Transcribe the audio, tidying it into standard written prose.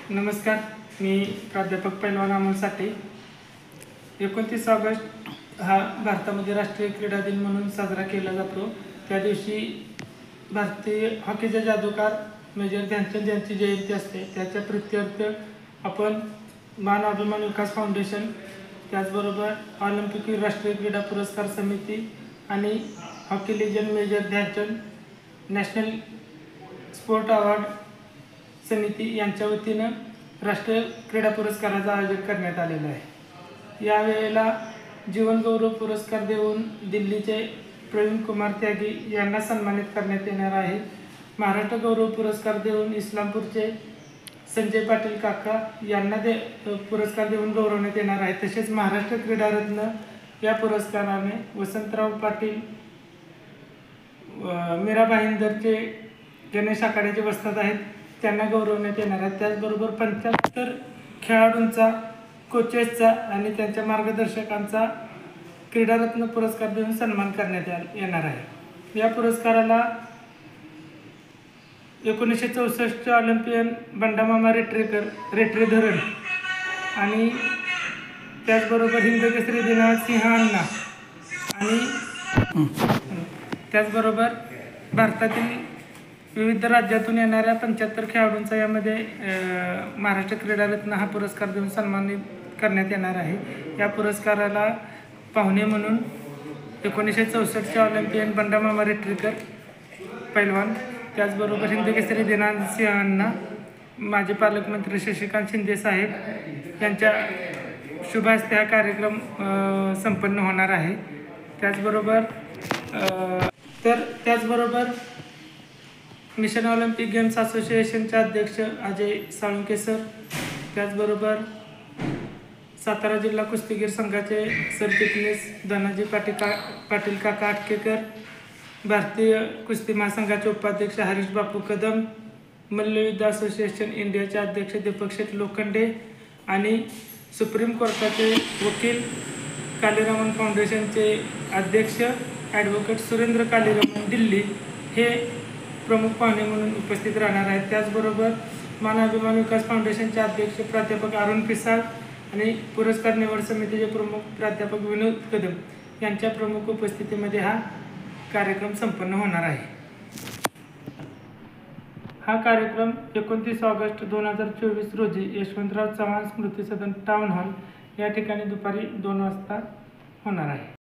नमस्कार, मी प्राध्यापक पैलवान अमोल साठे। 29 ऑगस्ट हा भारतामध्ये राष्ट्रीय क्रीडा दिन म्हणून साजरा केला जातो। त्या दिवशी भारतीय हॉकीचे जादूगार मेजर ध्यानचंद यांची जयंती असते। त्याच्या प्रीत्यर्थ आपण मान अभिमान विकास फाउंडेशन, त्याचबरोबर ऑलिम्पिक राष्ट्रीय क्रीडा पुरस्कार समिती आणि hockey legend major Dhyan Chand national sport award समिती यांच्या वतीनं राष्ट्रीय क्रीडा पुरस्काराचं आयोजन करण्यात आलेलं आहे। यावेळेला जीवन गौरव पुरस्कार देऊन दिल्लीचे प्रवीण कुमार त्यागी यांना सन्मानित करण्यात येणार आहे। महाराष्ट्र गौरव पुरस्कार देऊन इस्लामपूरचे संजय पाटील काका यांना पुरस्कार देऊन गौरवण्यात येणार आहे। तसेच महाराष्ट्र क्रीडारत्न या पुरस्काराने वसंतराव पाटील मीरा भाईंदरचे गणेश आखाड्याचे वस्ताद आहेत त्यांना गौरवण्यात येणार आहे। त्याचबरोबर 75 खेळाडूंचा, कोचेसचा आणि त्यांच्या मार्गदर्शकांचा क्रीडारत्न पुरस्कार देऊन सन्मान करण्यात येणार आहे। या पुरस्काराला 1964 ऑलिम्पियन बंडामामा रेटरेधरन आणि त्याचबरोबर हिंदकेसरी दिनानाथ सिंह अण्णा आणि त्याचबरोबर भारतातील विविध राज्यातून येणाऱ्या 75 खेळाडूंचा यामध्ये महाराष्ट्र क्रीडारत्न हा पुरस्कार देऊन सन्मानित करण्यात येणार आहे। या पुरस्काराला पाहुणे म्हणून 1964चे ऑलिम्पियन बंडामामा रेटरेकर पैलवान, त्याचबरोबर हिंदकेसरी दिनानाथ सिंह अण्णा, माजी पालकमंत्री शशिकांत शिंदे साहेब यांच्या शुभ हस्ते हा कार्यक्रम संपन्न होणार आहे। त्याचबरोबर मिशन ऑलिम्पिक गेम्स असोसिएशनचे अध्यक्ष अजय साळुंके सर, त्याचबरोबर सातारा जिल्हा कुस्तीगीर संघाचे सरचिटणीस धनाजी पाटील काका आटकेकर, भारतीय कुस्ती महासंघाचे उपाध्यक्ष हरीश बापू कदम, मल्लयुद्ध असोसिएशन इंडियाचे अध्यक्ष दीपक शेठ लोखंडे आणि सुप्रीम कोर्टाचे वकील कालीरमण फाउंडेशनचे अध्यक्ष ॲडव्होकेट सुरेंद्र कालीरमण दिल्ली हे प्रमुख पाहुणे म्हणून उपस्थित राहणार आहेत। त्याचबरोबर मान अभिमान विकास फाउंडेशनचे अध्यक्ष प्राध्यापक अरुण पिसाळ आणि पुरस्कार निवड समितीचे प्रमुख प्राध्यापक विनोद कदम यांच्या प्रमुख उपस्थितीमध्ये हा कार्यक्रम संपन्न होणार आहे। हा कार्यक्रम 29 ऑगस्ट 2024 रोजी यशवंतराव चव्हाण स्मृती सदन टाउन हॉल या ठिकाणी दुपारी 2 वाजता होणार आहे।